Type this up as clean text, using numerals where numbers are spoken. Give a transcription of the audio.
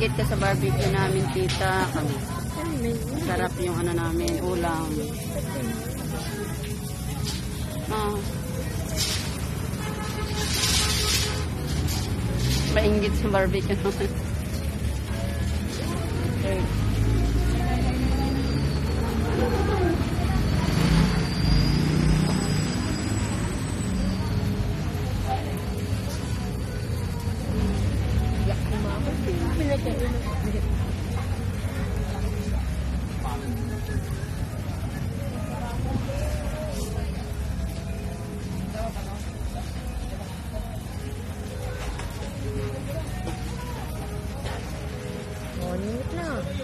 Maingit ka sa barbecue namin, tita. Sarap yung ano namin, ulam. Ah. Maingit sa barbecue namin. Okay. Morning na.